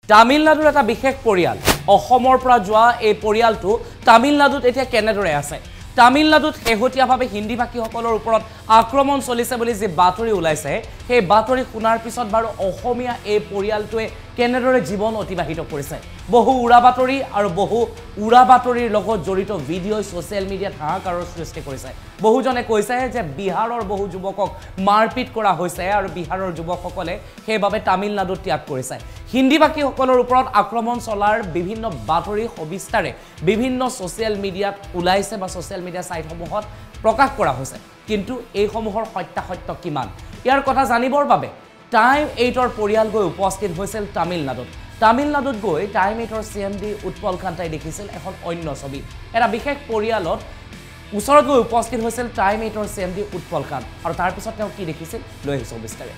তামিলনাডুৰ এটা বিশেষ পৰিয়াল অসমৰ পৰা যোৱা এই পৰিয়ালটো তামিলনাডুত এতিয়া কেনেদৰে আছে তামিলনাডুত শেহতীয়াভাৱে হিন্দী ভাষীসকলৰ ওপৰত আক্ৰমণ চলিছে বুলি যে বাতৰি ওলাইছে সেই বাতৰি শুনাৰ পিছত বাৰু অসমীয়া এই পৰিয়ালটোৱে কেনেদৰে জীৱন অতিবাহিত কৰিছে বহু উৰা বাতৰি আৰু বহু উৰা বাতৰিৰ লগত জড়িত ভিডিঅ সোশ্যাল মিডিয়াত হাহাকাৰৰ সৃষ্টি কৰিছে বহুজনে কৈছে যে বিহাৰৰ বহু যুৱকক মাৰপিট কৰা হৈছে আৰু বিহাৰৰ যুৱকসকলে সেইভাবে তামিলনাডুত ত্যাগ কৰিছে হিন্দী ভাষীসকলৰ ওপৰত আক্ৰমণ চলাৰ বিভিন্ন বাতৰি সবিস্তাৰে বিভিন্ন সোশ্যাল মিডিয়াত ওলাইছে বা সোশ্যাল মিডিয়া সাইটসমূহত প্ৰকাশ কৰা হৈছে কিন্তু এই সমূহৰ সত্যাসত্য কিমান ইয়াৰ কথা জানিবৰ বাবে টাইম 8ৰ পৰিয়াল গৈ উপস্থিত হৈছিল তামিলনাডুত গৈ টাইম 8ৰ সিএমডি উৎপল কান্তাই দেখিছিল এখন অন্য ছবি এটা বিশেষ পৰিয়ালত ওচৰত গৈ উপস্থিত হৈছিল টাইম 8ৰ সিএমডি উৎপল কান্ত আৰু তাৰ পিছত তেওঁ কি দেখিছিল লৈ আহিছো বিস্তাৰে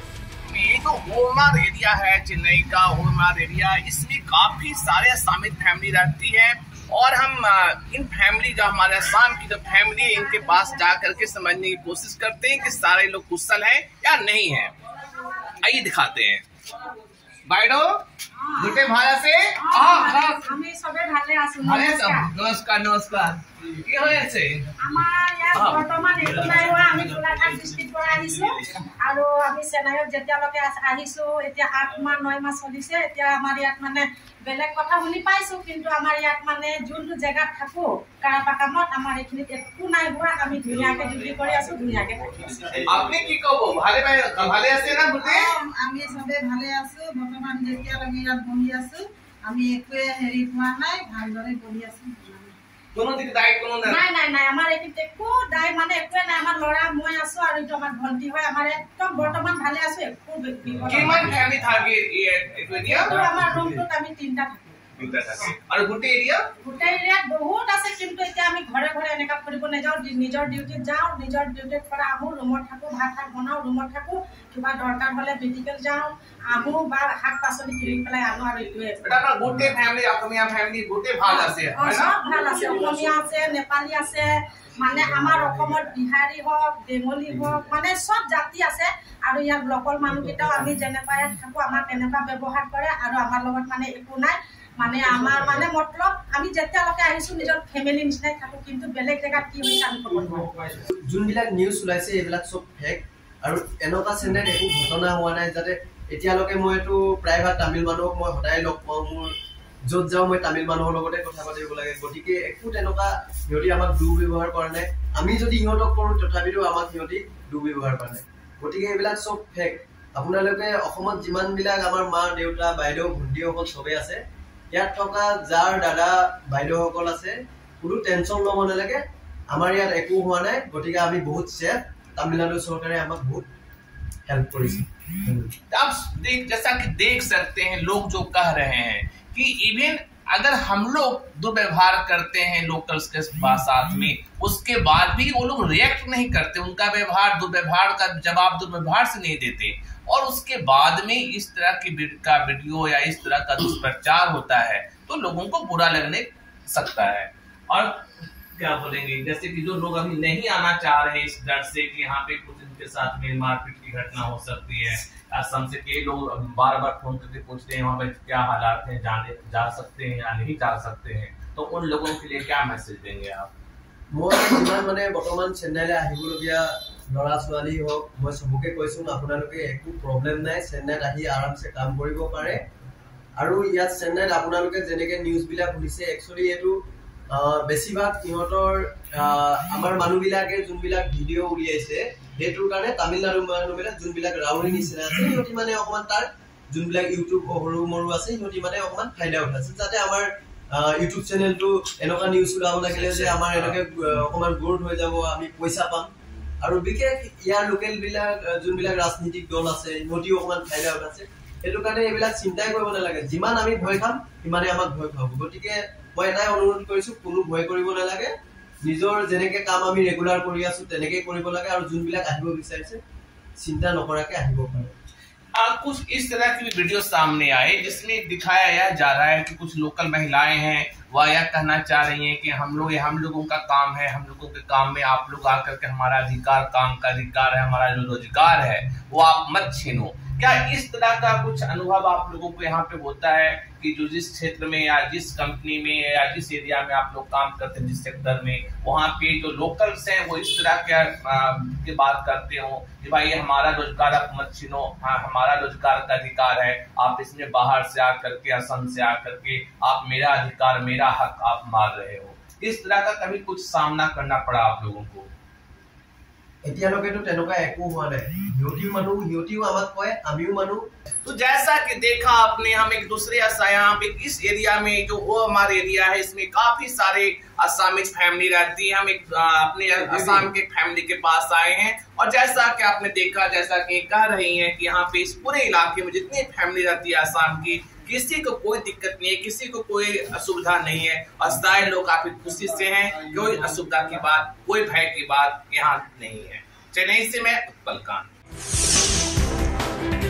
ये जो होलमार्क एरिया है चेन्नई का होलमार्क एरिया इसमें काफी सारे असामिक फैमिली रहती है और हम इन फैमिली का हमारे असम की जो फैमिली है इनके पास जा करके समझने की कोशिश करते हैं कि सारे लोग कुशल हैं या नहीं है आइए दिखाते हैं বাইদেউ দুটে ভাল আছে আমি সবে ভালে আছো নমস্কাৰ নমস্কাৰ কি হৈ আছে আমাৰ ইয়াত বৰ্তমান একো নাই হোৱা আমি গোলাঘাট ডিস্ট্ৰিক্ট পৰা আহিছো আৰু আমি চেন্নাইত যেতিয়ালৈকে আহিছো এতিয়া 8 মাহ 9 মাহ চলিছে এতিয়া আমাৰ ইয়াত মানে বেলেগ কথা শুনি পাইছো কিন্তু আমাৰ ইয়াত মানে যোনটো জেগাত থাকো কাৰাপাকামত আমাৰ এখিনিত একো নাই হোৱা আমি ধুনীয়াকে ডিউটি কৰি আছো ধুনীয়াকে থাকি আছো আপুনি কি কব ভালে আছে না বুতে আমি সবে ভালে আছো বৰ্তমান যেতিয়ালৈকে ইয়াত বহি আছো আমি একোৱে হেৰি হোৱা নাই ভালদৰে বহি আছো কোনো দিকে দাই কোনো নাই আমাৰ একিত একো দাই মানে একোৱে নাই আমাৰ লৰা মই আছো আৰু ইটো আমাৰ ভন্টি হয় আমাৰ একদম বৰ্তমান ভালে আছো একো বিপদ কিমান ফ্যামিলি থাকে একো এৰিয়া তো আমাৰ ৰুমটোত আমি তিনটা থাকো আৰু গোটেই এৰিয়াত বহুত আছে কিন্তু এতিয়া আমি ঘৰে ঘৰে এনেকা কৰিব নাযাও নিজৰ ডিউটিত যাও নিজৰ ডিউটিত পৰা আহো ৰুমত থাকো ভাত বনাও ৰুমত থাকো কিবা দৰকাৰ হলে মেডিকেল যাও আহো বা শাক পাচলি কিনি পেলাই আনো আৰু এইটোৱে এটা গোটেই ফ্যামিলি অসমীয়া ফ্যামিলি গোটেই ভাল আছে সব ভাল আছে অসমীয়া আছে নেপালী আছে মানে আমাৰ অসমত বিহাৰী হওক বেংগলী হওক মানে সব জাতি আছে আৰু ইয়াৰ লোকেল মানুহকেইটাও আমি যেনেকুৱা থাকো আমাৰ তেনেকুৱা ব্যৱহাৰ কৰে আৰু আমাৰ লগত মানে একো নাই মানে আমাৰ মানে মতলব আমি যেতিয়ালৈকে আহিছো নিজৰ ফ্যামিলি নিচিনাই থাকো কিন্তু বেলেগ জেগাত কি হৈছে আমি ক'ব নোৱাৰো যোনবিলাক নিউজ ওলাইছে এইবিলাক সব ফেক আৰু এনেকুৱা চেনেল একো ঘটনা হোৱা নাই যাতে এতিয়ালৈকে মই এইটো প্ৰায়ভাগ তামিল মানুহক মই সদায় লগ পাওঁ মোৰ য'ত যাওঁ মই তামিল মানুহৰ লগতে কথা পাতিব লাগে গতিকে একো তেনেকুৱা সিহঁতি আমাক দুৰ্ব্যৱহাৰ কৰা নাই আমি যদি সিহঁতক কৰোঁ তথাপিতো আমাক সিহঁতি দুৰ্ব্যৱহাৰ কৰা নাই গতিকে এইবিলাক সব ফেক আপোনালোকে অসমত যিমানবিলাক আমাৰ মা দেউতা বাইদেউ ভণ্টিসকল চবেই আছে ইয়াত থকা যাৰ দাদা বাইদেউসকল আছে কোনো টেনচন ল'ব নালাগে আমাৰ ইয়াত একো হোৱা নাই গতিকে আমি বহুত সেফ तमिलनाडु सरकार हमें बहुत हेल्प करी आप जैसा कि देख सकते हैं लोग जो कह रहे हैं कि इवन अगर हम लोग दुर्व्यवहार करते हैं लोकल्स के साथ में उसके बाद भी वो लोग रिएक्ट नहीं करते उनका दुर्व्यवहार का जवाब दुर्व्यवहार से नहीं देते और उसके बाद में इस तरह की वीडियो या इस तरह का दुष्प्रचार होता है तो लोगों को बुरा लगने सकता है और क्या बोलेंगे जैसे कि जो लोग अभी नहीं आना चाह रहे इस डर से कि यहाँ पे कुछ इनके साथ में मारपीट की घटना हो सकती है असम से कई लोग बार बार फोन करके पूछते हैं वहाँ पे क्या हालात हैं जा सकते हैं या नहीं जा सकते हैं तो उन लोगों के लिए क्या मैसेज देंगे आप मैं जिमान माने बर्तमान चेन्नईले आहिबलगिया लड़ा छोৱালী হওক মই সবকে কৈছো আপোনালোকে একো প্ৰবলেম নাই চেন্নাইত আহি আৰামছে কাম কৰিব পাৰে আৰু ইয়াত চেন্নাইত আপোনালোকে যেনেকে নিউজ বিলাক শুনিছে একচুয়ালি এটো বেছিভাগ ইহঁতৰ আমাৰ মানুহবিলাকে যোনবিলাক ভিডিঅ' উলিয়াইছে হেতুৰ কাৰণে তামিলনাডু মানুহবিলাক যোনবিলাক ৰাউৰি নিচিনা আছে সিহঁতি মানে অকমান তাৰ যোনবিলাক ইউটিউব সৰু মৰু আছে সিহঁতি মানে অকমান ফাইদা উঠাইছে যাতে আমাৰ ইউটিউব চেনেলটো এনেকুৱা নিউজ ওলাব লাগিলে যে আমাৰ এনেকে অকমান গ্ৰোথ হৈ যাব আমি পইচা পাম আৰু বিশেষ ইয়াৰ লোকেল বিলাক যোনবিলাক ৰাজনীতিক দল আছে সিহঁতিও অকমান ফাইদা উঠাইছে হেতু কাৰণে এইবিলাক চিন্তাই কৰিব নালাগে যিমান আমি ভয় খাম সিমানে আমাক ভয় খাব গতিকে মই এটাই অনুৰোধ কৰিছো কোনো ভয় কৰিব নালাগে নিজৰ যেনেকে কাম আমি ৰেগুলাৰ কৰি আছো তেনেকে কৰিব লাগে আৰু যোনবিলাক আহিব বিচাৰিছে চিন্তা নকৰাকে আহিব পাৰে कुछ इस तरह की भी वीडियो सामने आए जिसमें दिखाया जा रहा है कि कुछ लोकल महिलाएं हैं वह यह कहना चाह रही हैं कि हम लोगों का काम है हम लोगों के काम में आप लोग आकर के हमारा अधिकार काम का अधिकार है हमारा जो रोजगार है वो आप मत छीनो क्या इस तरह का कुछ अनुभव आप लोगों को यहाँ पे होता है कि जो जिस क्षेत्र में या जिस कंपनी में या जिस एरिया में आप लोग काम करते हैं, जिस सेक्टर में, वहाँ पे जो लोकल्स हैं वो इस तरह की बात करते हो कि भाई हमारा रोजगार आप मत छीनो, हाँ हमारा रोजगार का अधिकार है, आप इसमें बाहर से आकर के, असम से आकर के आप मेरा अधिकार, मेरा हक आप मार रहे हो। इस तरह का कभी कुछ सामना करना पड़ा आप लोगों को? तो जैसा कि देखा आपने, हम एक दूसरे यहाँ पे इस एरिया में, जो वो हमारा एरिया है, इसमें काफी सारे असमीज फैमिली रहती है। हम एक अपने असम के फैमिली के पास आए हैं और जैसा कि आपने देखा, जैसा कि कह रही हैं कि यहाँ पे इस पूरे इलाके में जितनी फैमिली रहती है असम की, किसी को कोई दिक्कत नहीं है, किसी को कोई असुविधा नहीं है और सारे लोग काफी खुशी से हैं। कोई असुविधा की बात, कोई भय की बात यहाँ नहीं है। चेन्नई से मैं उत्पल कांत।